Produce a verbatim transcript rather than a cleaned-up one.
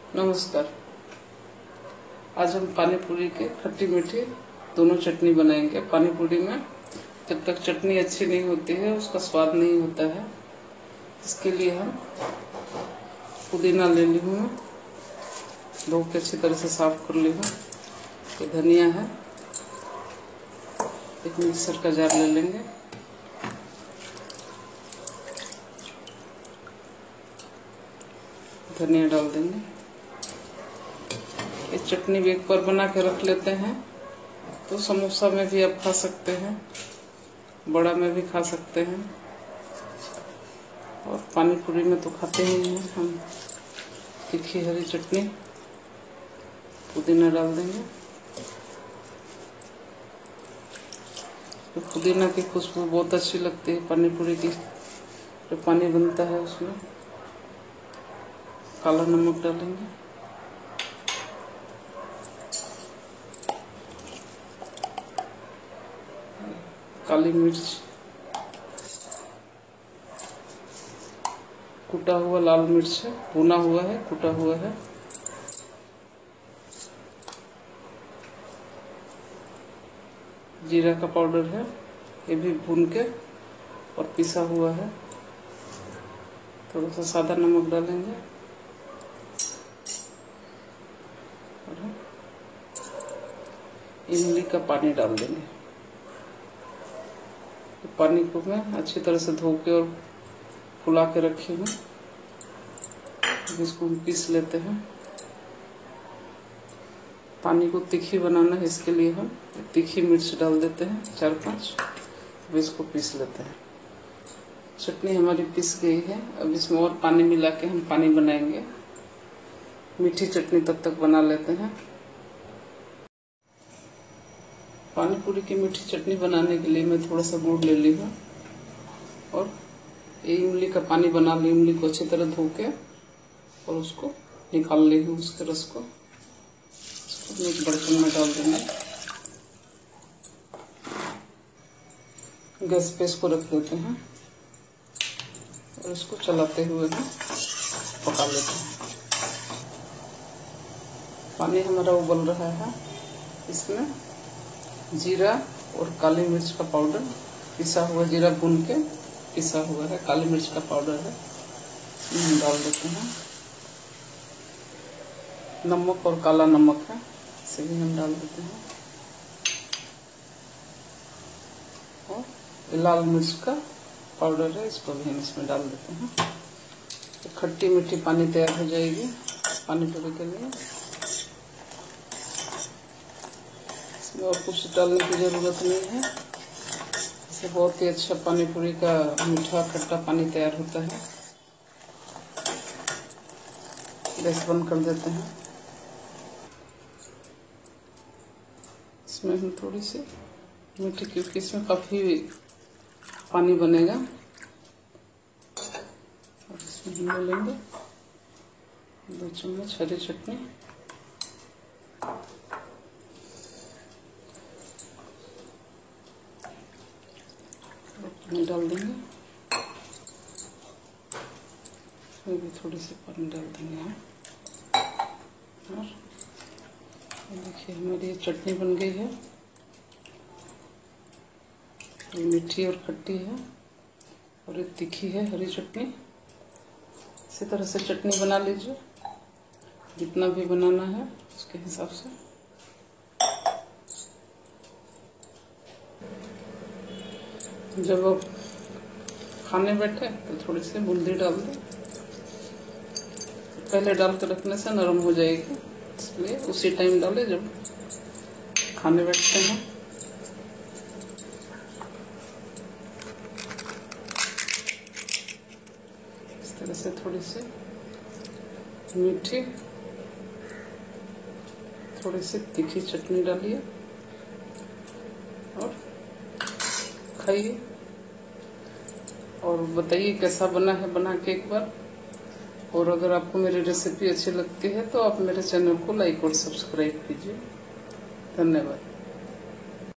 नमस्कार। आज हम पानी पूरी के खट्टी मीठी दोनों चटनी बनाएंगे। पानी पूरी में जब तक चटनी अच्छी नहीं होती है उसका स्वाद नहीं होता है। इसके लिए हम पुदीना ले ली हूँ, मैं धो के अच्छी तरह से साफ कर ली हूँ। ये धनिया है, एक मिक्सर का जार ले लेंगे। धनिया डाल देंगे। ये चटनी भी एक बार बना के रख लेते हैं तो समोसा में भी आप खा सकते हैं, बड़ा में भी खा सकते हैं, और पानी पूरी में तो खाते ही हैं हम। तीखी हरी चटनी, पुदीना डाल देंगे। तो पुदीना की खुशबू बहुत अच्छी लगती है पानी पूरी की। जो पानी बनता है उसमें काला नमक डालेंगे, काली मिर्च, कुटा हुआ लाल मिर्च है, भुना हुआ है, कुटा हुआ है। जीरा का पाउडर है, ये भी भून के और पिसा हुआ है। थोड़ा सा सादा नमक डालेंगे और इमली का पानी डाल देंगे। तो पानी को मैं अच्छी तरह से धो के और फुला के रखी हूँ। इसको हम पीस लेते हैं। पानी को तीखी बनाना है, इसके लिए हम तीखी मिर्च डाल देते हैं, चार पांच। अब इसको पीस लेते हैं। चटनी हमारी पीस गई है। अब इसमें और पानी मिला के हम पानी बनाएंगे। मीठी चटनी तब तक बना लेते हैं। पानी पूरी की मीठी चटनी बनाने के लिए मैं थोड़ा सा गुड़ ले ली हूँ और ये इमली का पानी बना ली। इमली को अच्छी तरह धो के और उसको निकाल ली हूँ, उसके रस को। इसको एक बर्तन में डाल देंगे। गैस पे इसको रख देते हैं और इसको चलाते हुए हम पका लेते हैं। पानी हमारा उबल रहा है। इसमें जीरा और काली मिर्च का पाउडर पिसा हुआ, जीरा भून के पिसा हुआ है, काली मिर्च का पाउडर है, हम डाल देते हैं। नमक और काला नमक है, इसे भी हम डाल देते हैं। और लाल मिर्च का पाउडर है, इसको भी हम इसमें डाल देते हैं। तो खट्टी मीठी पानी तैयार हो जाएगी पानी पूरी के लिए। इसमें और कुछ डालने की जरूरत नहीं है। इससे बहुत ही अच्छा पानी पूरी का मीठा खट्टा पानी तैयार होता है। गैस बंद कर देते हैं। इसमें हम थोड़ी सी मीठी, क्योंकि इसमें काफी पानी बनेगा, और इसमें हम ले लेंगे दो चम्मच हरी चटनी। पानी डाल देंगे, इसमें भी थोड़ी सी पानी डाल देंगे हम। और देखिए हमारी ये चटनी बन गई है। ये मीठी और खट्टी है और ये तीखी है हरी चटनी। इसी तरह से चटनी बना लीजिए, जितना भी बनाना है उसके हिसाब से। जब आप खाने बैठे तो थोड़ी सी बूंदी डाल दें। पहले डाल के रखने से नरम हो जाएगी, इसलिए उसी टाइम डालें जब खाने बैठते हैं। इस तरह से थोड़ी सी मीठी, थोड़ी सी तीखी चटनी डालिए और खाइए और बताइए कैसा बना है, बना के एक बार। और अगर आपको मेरी रेसिपी अच्छी लगती है तो आप मेरे चैनल को लाइक और सब्सक्राइब कीजिए। धन्यवाद।